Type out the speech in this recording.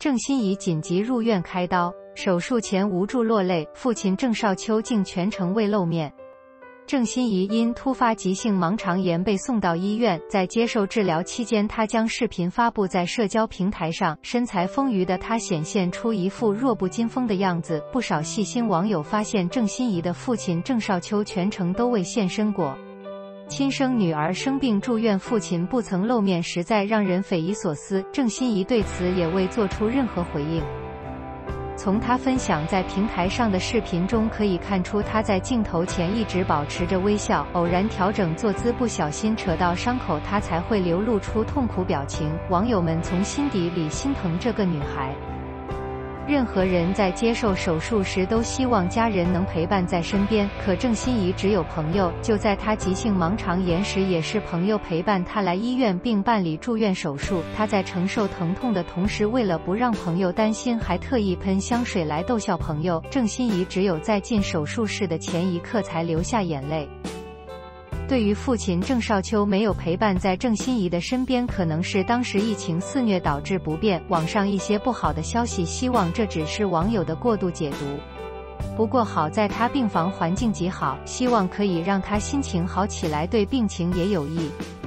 郑欣宜紧急入院开刀，手术前无助落泪，父亲郑少秋竟全程未露面。郑欣宜因突发急性盲肠炎被送到医院，在接受治疗期间，她将视频发布在社交平台上。身材丰腴的她显现出一副弱不禁风的样子，不少细心网友发现郑欣宜的父亲郑少秋全程都未现身过。亲生女儿生病住院，父亲不曾露面，实在让人匪夷所思。郑欣宜对此也未做出任何回应。从他分享在平台上的视频中可以看出，他在镜头前一直保持着微笑，偶然调整坐姿，不小心扯到伤口，他才会流露出痛苦表情。网友们从心底里心疼这个女孩。任何人在接受手术时都希望家人能陪伴在身边，可郑欣宜只有朋友。就在她急性盲肠炎时，也是朋友陪伴她来医院并办理住院手术。她在承受疼痛的同时，为了不让朋友担心，还特意喷香水来逗笑朋友。郑欣宜只有在进手术室的前一刻才流下眼泪。对于父亲郑少秋没有陪伴在郑欣宜的身边，可能是当时疫情肆虐导致不便，网上一些不好的消息，希望这只是网友的过度解读。不过好在他病房环境极好，希望可以让他心情好起来，对病情也有益。